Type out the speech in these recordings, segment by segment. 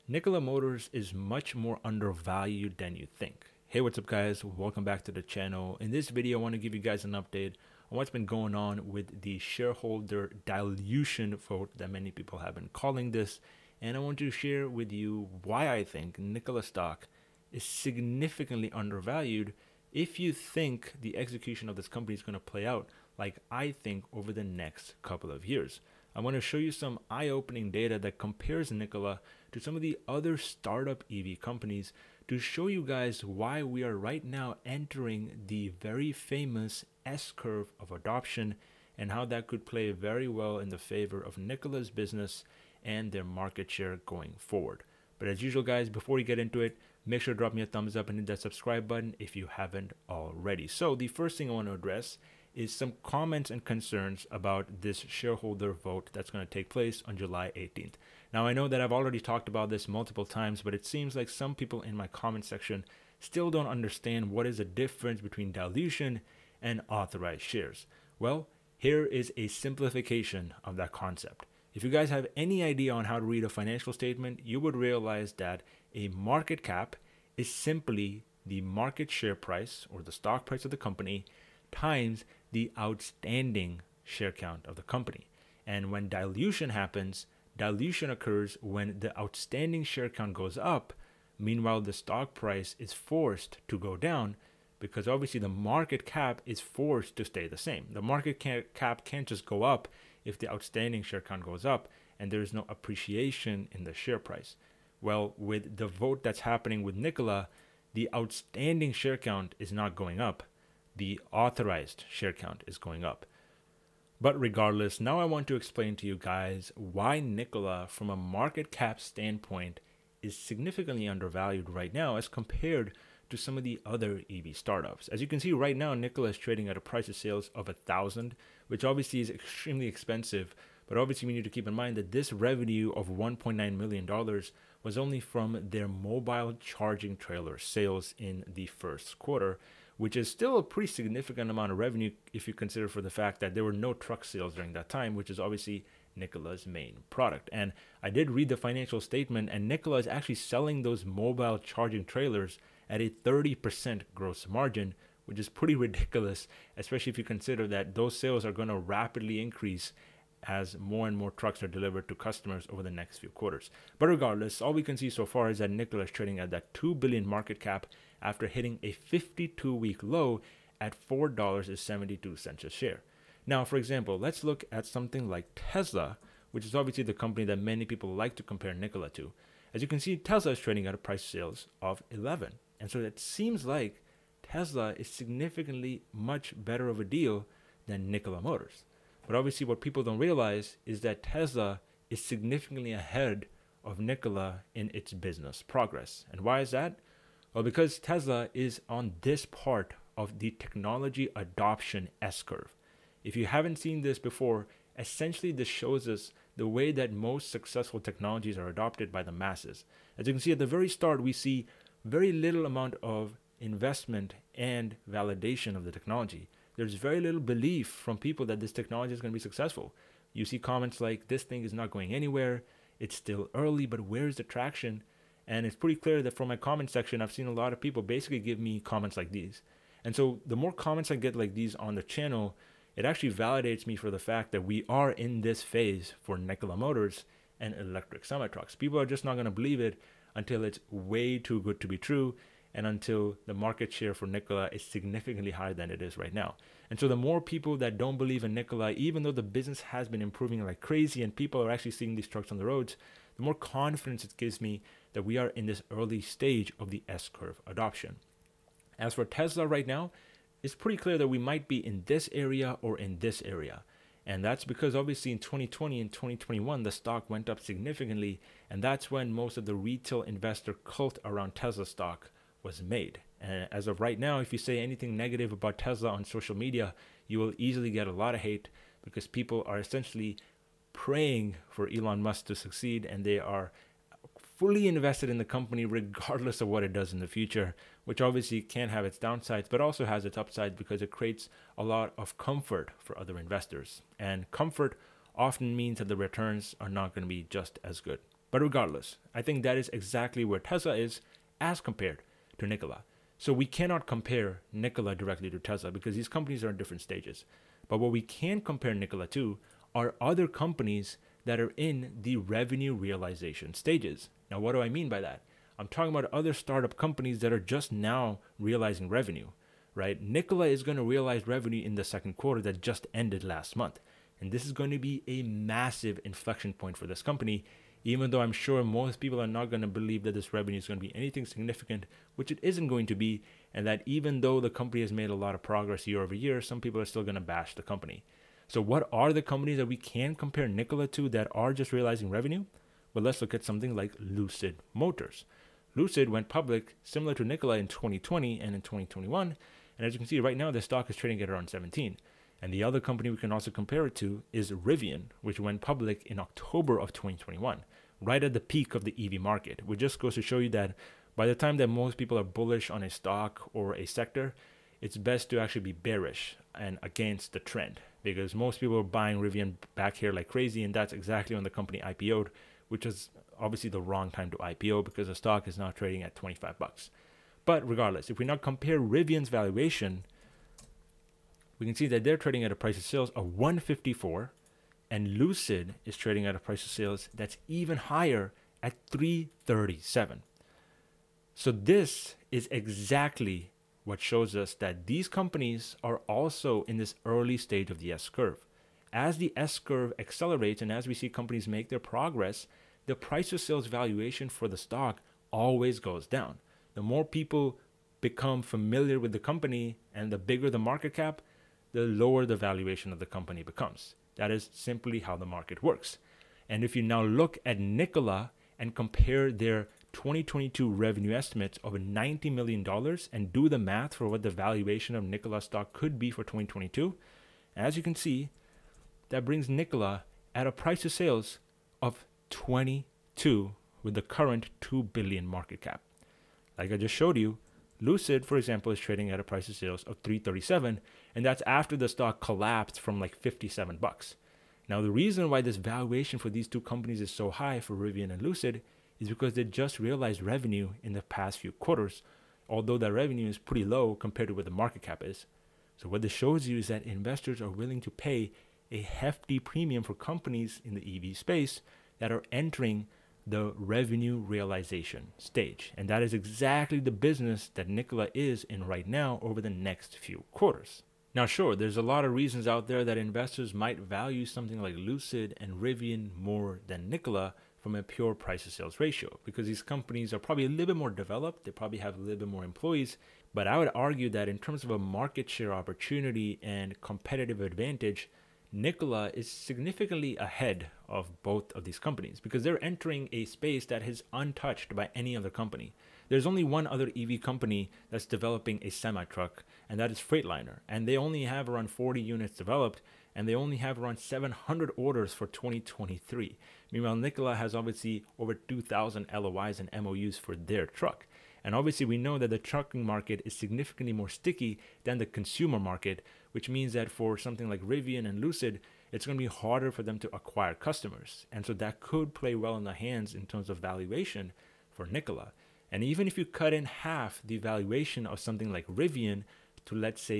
Nikola Motors is much more undervalued than you think. Hey, what's up guys? Welcome back to the channel. In this video, I want to give you guys an update on what's been going on with the shareholder dilution vote that many people have been calling this. And I want to share with you why I think Nikola stock is significantly undervalued if you think the execution of this company is going to play out like I think over the next couple of years. I want to show you some eye-opening data that compares Nikola to some of the other startup EV companies to show you guys why we are right now entering the very famous S-curve of adoption and how that could play very well in the favor of Nikola's business and their market share going forward. But as usual guys, before we get into it, make sure to drop me a thumbs up and hit that subscribe button if you haven't already. So the first thing I want to address is some comments and concerns about this shareholder vote that's going to take place on July 18th. Now, I know that I've already talked about this multiple times, but it seems like some people in my comment section still don't understand what is the difference between dilution and authorized shares. Well, here is a simplification of that concept. If you guys have any idea on how to read a financial statement, you would realize that a market cap is simply the market share price or the stock price of the company times the outstanding share count of the company. And when dilution happens, dilution occurs when the outstanding share count goes up. Meanwhile, the stock price is forced to go down because obviously the market cap is forced to stay the same. The market cap can't just go up if the outstanding share count goes up and there is no appreciation in the share price. Well, with the vote that's happening with Nikola, the outstanding share count is not going up. The authorized share count is going up. But regardless, now I want to explain to you guys why Nikola, from a market cap standpoint, is significantly undervalued right now as compared to some of the other EV startups. As you can see right now, Nikola is trading at a price of sales of 1,000, which obviously is extremely expensive. But obviously we need to keep in mind that this revenue of $1.9 million was only from their mobile charging trailer sales in the first quarter, which is still a pretty significant amount of revenue if you consider for the fact that there were no truck sales during that time, which is obviously Nikola's main product. And I did read the financial statement, and Nikola is actually selling those mobile charging trailers at a 30% gross margin, which is pretty ridiculous, especially if you consider that those sales are going to rapidly increase as more and more trucks are delivered to customers over the next few quarters. But regardless, all we can see so far is that Nikola is trading at that $2 billion market cap after hitting a 52-week low at $4.72 a share. Now, for example, let's look at something like Tesla, which is obviously the company that many people like to compare Nikola to. As you can see, Tesla is trading at a price sales of 11. And so it seems like Tesla is significantly much better of a deal than Nikola Motors. But obviously what people don't realize is that Tesla is significantly ahead of Nikola in its business progress. And why is that? Well, because Tesla is on this part of the technology adoption S-curve. If you haven't seen this before, essentially this shows us the way that most successful technologies are adopted by the masses. As you can see at the very start, we see very little amount of investment and validation of the technology. There's very little belief from people that this technology is going to be successful. You see comments like, this thing is not going anywhere, it's still early, but where's the traction? And it's pretty clear that from my comment section, I've seen a lot of people basically give me comments like these. And so the more comments I get like these on the channel, it actually validates me for the fact that we are in this phase for Nikola Motors and electric semi-trucks. People are just not going to believe it until it's way too good to be true, and until the market share for Nikola is significantly higher than it is right now. And so the more people that don't believe in Nikola, even though the business has been improving like crazy and people are actually seeing these trucks on the roads, the more confidence it gives me that we are in this early stage of the S-curve adoption. As for Tesla right now, it's pretty clear that we might be in this area or in this area. And that's because obviously in 2020 and 2021, the stock went up significantly. And that's when most of the retail investor cult around Tesla stock was made. And as of right now, if you say anything negative about Tesla on social media, you will easily get a lot of hate because people are essentially praying for Elon Musk to succeed, and they are fully invested in the company regardless of what it does in the future, which obviously can have its downsides, but also has its upsides because it creates a lot of comfort for other investors. And comfort often means that the returns are not going to be just as good. But regardless, I think that is exactly where Tesla is as compared to Nikola. So we cannot compare Nikola directly to Tesla because these companies are in different stages. But what we can compare Nikola to are other companies that are in the revenue realization stages. Now, what do I mean by that? I'm talking about other startup companies that are just now realizing revenue, right? Nikola is going to realize revenue in the second quarter that just ended last month. And this is going to be a massive inflection point for this company, even though I'm sure most people are not going to believe that this revenue is going to be anything significant, which it isn't going to be, and that even though the company has made a lot of progress year over year, some people are still going to bash the company. So what are the companies that we can compare Nikola to that are just realizing revenue? Well, let's look at something like Lucid Motors. Lucid went public similar to Nikola in 2020 and in 2021. And as you can see right now, the stock is trading at around 17. And the other company we can also compare it to is Rivian, which went public in October of 2021, right at the peak of the EV market, which just goes to show you that by the time that most people are bullish on a stock or a sector, it's best to actually be bearish and against the trend, because most people are buying Rivian back here like crazy, and that's exactly when the company IPO'd, which is obviously the wrong time to IPO because the stock is now trading at 25 bucks. But regardless, if we now compare Rivian's valuation, we can see that they're trading at a price of sales of 154, and Lucid is trading at a price of sales that's even higher at 337. So this is exactly what shows us that these companies are also in this early stage of the S-curve. As the S-curve accelerates and as we see companies make their progress, the price of sales valuation for the stock always goes down. The more people become familiar with the company and the bigger the market cap, the lower the valuation of the company becomes. That is simply how the market works. And if you now look at Nikola and compare their 2022 revenue estimates of $90 million and do the math for what the valuation of Nikola stock could be for 2022, as you can see, that brings Nikola at a price of sales of 22 with the current 2 billion market cap. Like I just showed you, Lucid, for example, is trading at a price of sales of 337, and that's after the stock collapsed from like 57 bucks. Now, the reason why this valuation for these two companies is so high for Rivian and Lucid is because they just realized revenue in the past few quarters, although that revenue is pretty low compared to what the market cap is. So what this shows you is that investors are willing to pay a hefty premium for companies in the EV space that are entering the revenue realization stage. And that is exactly the business that Nikola is in right now over the next few quarters. Now, sure, there's a lot of reasons out there that investors might value something like Lucid and Rivian more than Nikola from a pure price to sales ratio, because these companies are probably a little bit more developed. They probably have a little bit more employees. But I would argue that in terms of a market share opportunity and competitive advantage, Nikola is significantly ahead of both of these companies because they're entering a space that is untouched by any other company. There's only one other EV company that's developing a semi-truck, and that is Freightliner. And they only have around 40 units developed, and they only have around 700 orders for 2023. Meanwhile, Nikola has obviously over 2,000 LOIs and MOUs for their truck. And obviously, we know that the trucking market is significantly more sticky than the consumer market, which means that for something like Rivian and Lucid, it's going to be harder for them to acquire customers. And so that could play well in the hands in terms of valuation for Nikola. And even if you cut in half the valuation of something like Rivian to, let's say,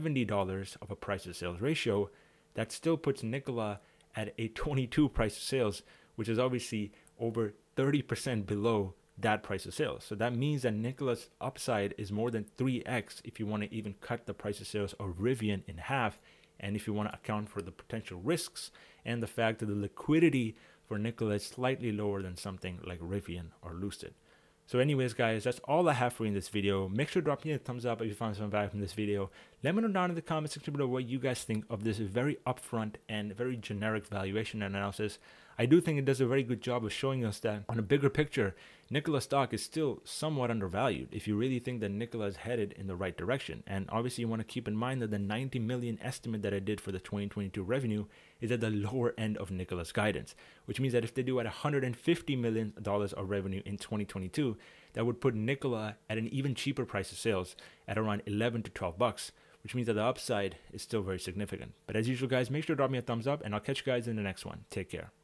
$70 of a price to sales ratio, that still puts Nikola at a 22 price to sales, which is obviously over 30% below that price of sales. So that means that Nikola's upside is more than 3x if you want to even cut the price of sales of Rivian in half, and if you want to account for the potential risks and the fact that the liquidity for Nikola is slightly lower than something like Rivian or Lucid. So anyways, guys, that's all I have for you in this video. Make sure to drop me a thumbs up if you found some value from this video. Let me know down in the comments section below what you guys think of this very upfront and very generic valuation analysis. I do think it does a very good job of showing us that on a bigger picture, Nikola stock is still somewhat undervalued if you really think that Nikola is headed in the right direction. And obviously you want to keep in mind that the 90 million estimate that I did for the 2022 revenue is at the lower end of Nikola's guidance, which means that if they do at $150 million of revenue in 2022, that would put Nikola at an even cheaper price of sales at around 11 to 12 bucks, which means that the upside is still very significant. But as usual, guys, make sure to drop me a thumbs up, and I'll catch you guys in the next one. Take care.